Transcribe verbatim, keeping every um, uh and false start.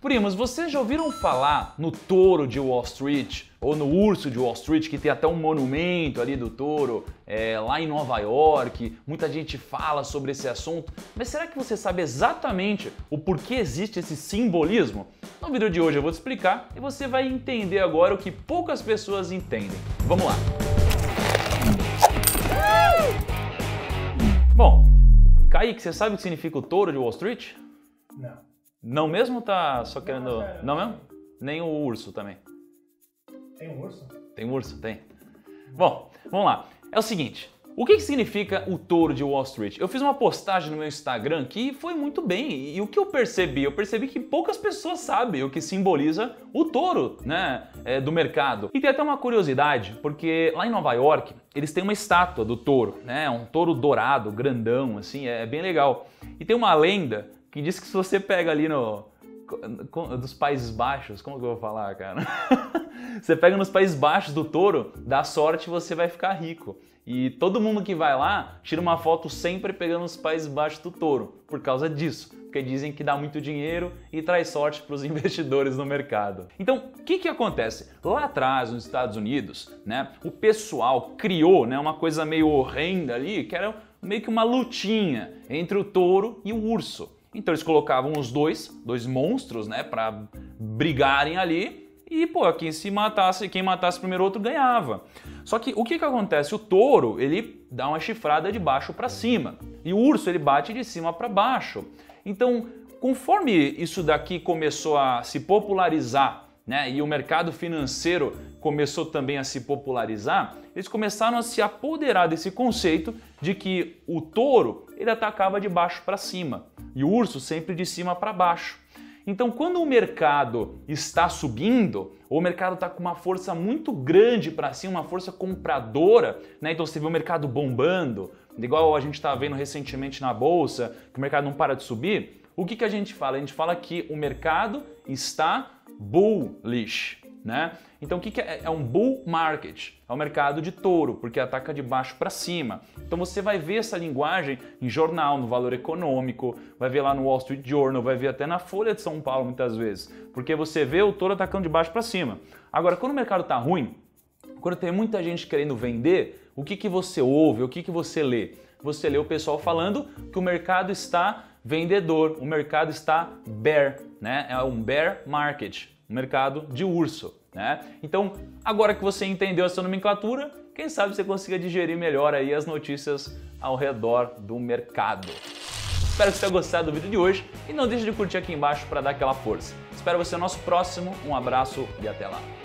Primos, vocês já ouviram falar no touro de Wall Street ou no urso de Wall Street, que tem até um monumento ali do touro é, lá em Nova York? Muita gente fala sobre esse assunto, mas será que você sabe exatamente o porquê existe esse simbolismo? No vídeo de hoje eu vou te explicar e você vai entender agora o que poucas pessoas entendem. Vamos lá! Bom, Kaique, você sabe o que significa o touro de Wall Street? Não. Não mesmo ou tá só querendo... Não, é... não mesmo? Nem o urso também. Tem um urso? Tem um urso? Tem. Bom, vamos lá. É o seguinte, o que que significa o touro de Wall Street? Eu fiz uma postagem no meu Instagram que foi muito bem, e o que eu percebi? Eu percebi que poucas pessoas sabem o que simboliza o touro, né, é, do mercado. E tem até uma curiosidade, porque lá em Nova York, eles têm uma estátua do touro, né, um touro dourado, grandão, assim, é bem legal. E tem uma lenda que diz que se você pega ali no... dos Países Baixos, como que eu vou falar, cara? Você pega nos Países Baixos do touro, dá sorte e você vai ficar rico. E todo mundo que vai lá tira uma foto sempre pegando os Países Baixos do touro, por causa disso. Porque dizem que dá muito dinheiro e traz sorte para os investidores no mercado. Então, o que que acontece? Lá atrás, nos Estados Unidos, né, o pessoal criou, né, uma coisa meio horrenda ali, que era meio que uma lutinha entre o touro e o urso. Então eles colocavam os dois, dois monstros, né, para brigarem ali e, pô, quem se matasse, quem matasse primeiro outro ganhava. Só que o que que acontece? O touro, ele dá uma chifrada de baixo para cima e o urso, ele bate de cima para baixo. Então, conforme isso daqui começou a se popularizar, né, e o mercado financeiro começou também a se popularizar, eles começaram a se apoderar desse conceito de que o touro, ele atacava de baixo para cima e o urso sempre de cima para baixo. Então, quando o mercado está subindo, ou o mercado está com uma força muito grande para cima, uma força compradora, né? Então você vê o mercado bombando, igual a gente está vendo recentemente na bolsa, que o mercado não para de subir, o que que a gente fala? A gente fala que o mercado está bullish, né? Então o que que é? É um bull market, é o mercado de touro, porque ataca de baixo para cima. Então você vai ver essa linguagem em jornal, no Valor Econômico, vai ver lá no Wall Street Journal, vai ver até na Folha de São Paulo muitas vezes, porque você vê o touro atacando de baixo para cima. Agora, quando o mercado tá ruim, quando tem muita gente querendo vender, o que que você ouve, o que que você lê? Você lê o pessoal falando que o mercado está vendedor, o mercado está bear, né? É um bear market, um mercado de urso, né? Então, agora que você entendeu essa nomenclatura, quem sabe você consiga digerir melhor aí as notícias ao redor do mercado. Espero que você tenha gostado do vídeo de hoje e não deixe de curtir aqui embaixo para dar aquela força. Espero você no nosso próximo, um abraço e até lá.